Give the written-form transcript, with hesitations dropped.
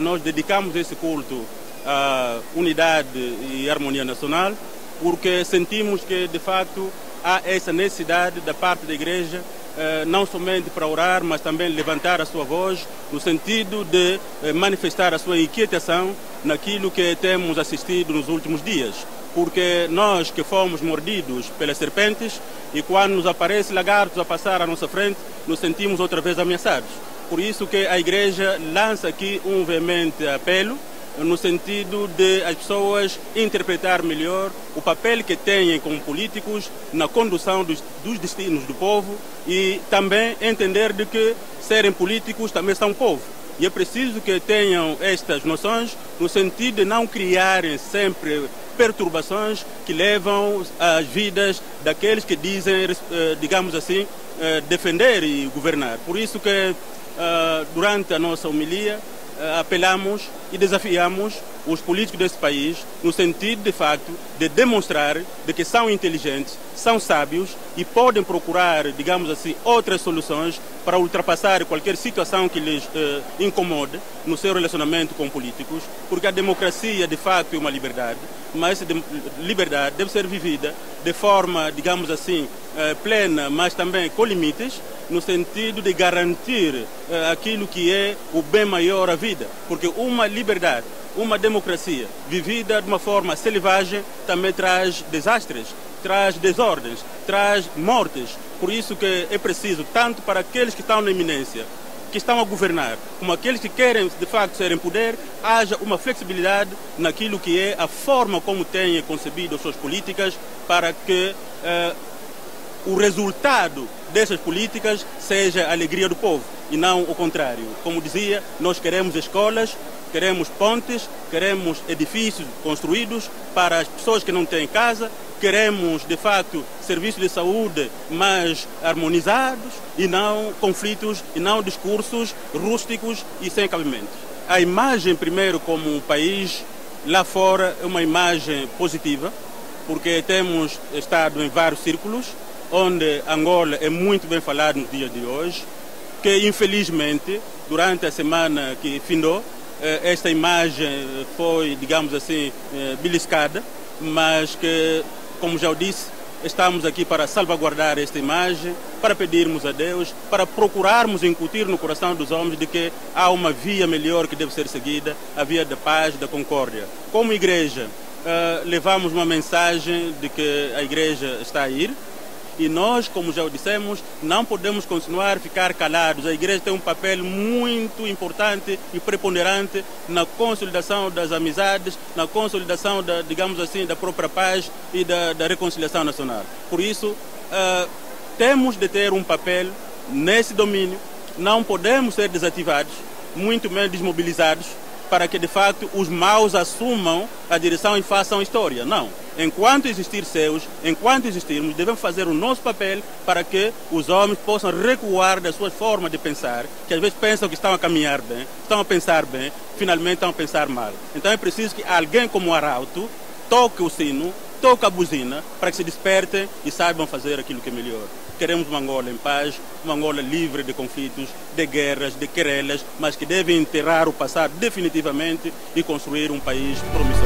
nós dedicamos esse culto à unidade e harmonia nacional, porque sentimos que, de facto, há essa necessidade da parte da Igreja, não somente para orar, mas também levantar a sua voz, no sentido de manifestar a sua inquietação naquilo que temos assistido nos últimos dias. Porque nós que fomos mordidos pelas serpentes e quando nos aparecem lagartos a passar à nossa frente, nos sentimos outra vez ameaçados. Por isso que a Igreja lança aqui um veemente apelo, no sentido de as pessoas interpretar melhor o papel que têm como políticos na condução dos destinos do povo e também entender de que serem políticos também são povo. E é preciso que tenham estas noções no sentido de não criarem sempre perturbações que levam às vidas daqueles que dizem, digamos assim, defender e governar. Por isso que durante a nossa homilia apelamos e desafiamos os políticos desse país no sentido, de facto, de demonstrar de que são inteligentes, são sábios e podem procurar, digamos assim, outras soluções para ultrapassar qualquer situação que lhes incomode no seu relacionamento com políticos, porque a democracia, de facto, é uma liberdade, mas essa liberdade deve ser vivida de forma, digamos assim, plena, mas também com limites, no sentido de garantir aquilo que é o bem maior à vida, porque uma liberdade, uma democracia vivida de uma forma selvagem também traz desastres, traz desordens, traz mortes. Por isso que é preciso, tanto para aqueles que estão na eminência, que estão a governar, como aqueles que querem de facto ser em poder, haja uma flexibilidade naquilo que é a forma como têm concebido as suas políticas para que o resultado dessas políticas seja a alegria do povo e não o contrário. Como dizia, nós queremos escolas, queremos pontes, queremos edifícios construídos para as pessoas que não têm casa, queremos, de facto, serviços de saúde mais harmonizados e não conflitos e não discursos rústicos e sem cabimento. A imagem, primeiro, como um país lá fora é uma imagem positiva, porque temos estado em vários círculos, onde Angola é muito bem falado nos dias de hoje, que infelizmente, durante a semana que findou, esta imagem foi, digamos assim, beliscada, mas que, como já eu disse, estamos aqui para salvaguardar esta imagem, para pedirmos a Deus, para procurarmos incutir no coração dos homens de que há uma via melhor que deve ser seguida, a via da paz, da concórdia. Como igreja, levamos uma mensagem de que a igreja está a ir, e nós, como já o dissemos, não podemos continuar a ficar calados. A igreja tem um papel muito importante e preponderante na consolidação das amizades, na consolidação, digamos assim, da própria paz e da reconciliação nacional. Por isso, temos de ter um papel nesse domínio, não podemos ser desativados, muito menos desmobilizados, para que, de facto, os maus assumam a direção e façam história. Não. Enquanto existir seus, enquanto existirmos, devemos fazer o nosso papel para que os homens possam recuar das suas formas de pensar, que às vezes pensam que estão a caminhar bem, estão a pensar bem, finalmente estão a pensar mal. Então é preciso que alguém como o Arauto toque o sino, toque a buzina, para que se despertem e saibam fazer aquilo que é melhor. Queremos uma Angola em paz, uma Angola livre de conflitos, de guerras, de querelas, mas que deve enterrar o passado definitivamente e construir um país promissor.